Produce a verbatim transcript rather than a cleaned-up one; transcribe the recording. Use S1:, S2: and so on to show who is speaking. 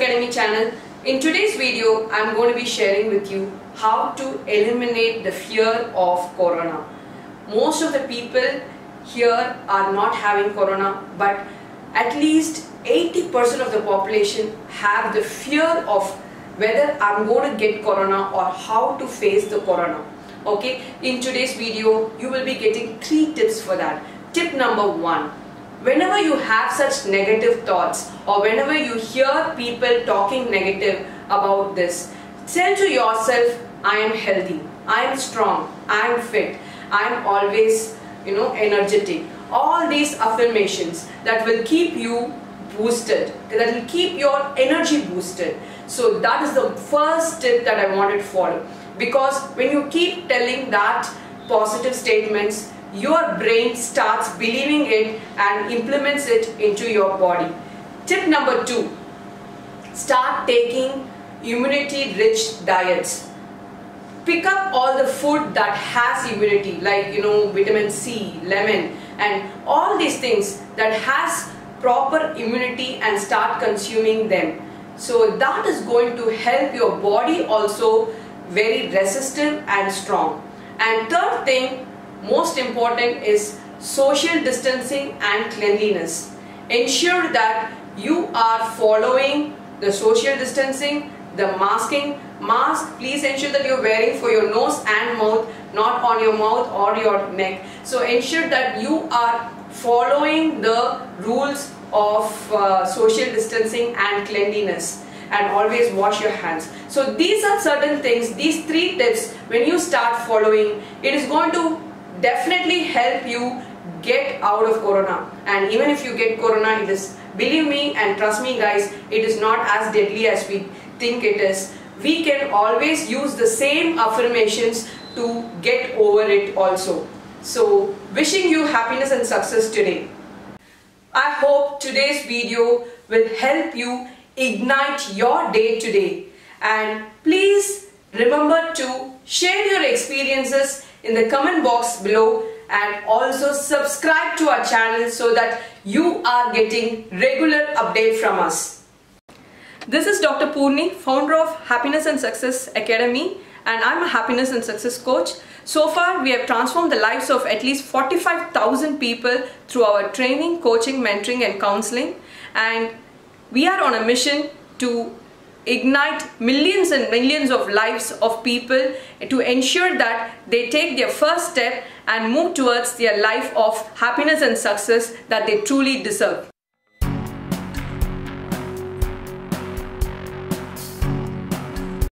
S1: Academy channel. In today's video, I'm going to be sharing with you how to eliminate the fear of Corona. Most of the people here are not having Corona, but at least eighty percent of the population have the fear of whether I'm going to get Corona or how to face the Corona. Okay, in today's video, you will be getting three tips for that. Tip number one. Whenever you have such negative thoughts or whenever you hear people talking negative about this, tell to yourself, I am healthy, I am strong, I am fit, I am always, you know, energetic. All these affirmations that will keep you boosted, that will keep your energy boosted. So that is the first tip that I wanted to follow, because when you keep telling that positive statements, your brain starts believing it and implements it into your body. Tip number two, start taking immunity rich diets. Pick up all the food that has immunity, like, you know, vitamin C, lemon, and all these things that has proper immunity, and start consuming them. So that is going to help your body also very resistant and strong. And third thing, most important, is social distancing and cleanliness. Ensure that you are following the social distancing, the masking. Mask, please ensure that you're wearing for your nose and mouth, not on your mouth or your neck. So ensure that you are following the rules of uh, social distancing and cleanliness, and always wash your hands. So these are certain things, these three tips, when you start following, it is going to definitely help you get out of Corona. And even if you get Corona, it is, believe me and trust me guys, it is not as deadly as we think it is. We can always use the same affirmations to get over it also. So wishing you happiness and success today. I hope today's video will help you ignite your day today. And please remember to share your experiences in the comment box below, and also subscribe to our channel so that you are getting regular update from us. This is Doctor Purni, founder of Happiness and Success Academy, and I'm a happiness and success coach. So far, we have transformed the lives of at least forty-five thousand people through our training, coaching, mentoring and counseling. And we are on a mission to ignite millions and millions of lives of people to ensure that they take their first step and move towards their life of happiness and success that they truly deserve.